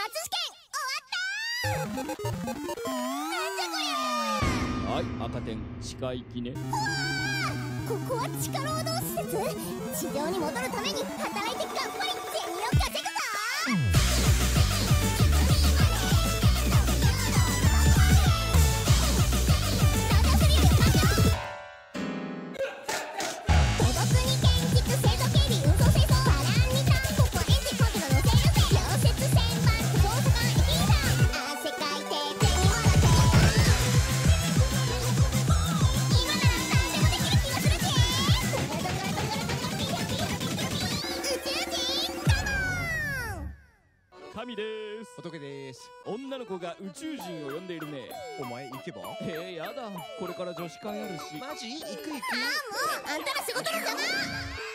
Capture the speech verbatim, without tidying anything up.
終わったー。なんじゃこりゃ。 はい、赤点地下行きね。 ここは地下労働施設。地上に戻るために働いて頑張り銭を稼ぐぞ。 神です。 仏です。 女の子が宇宙人を呼んでいるね。 お前行けば？ えー、やだ。これから女子会あるし。 マジ？行く行く。 ああ、もうあんたの仕事の邪魔。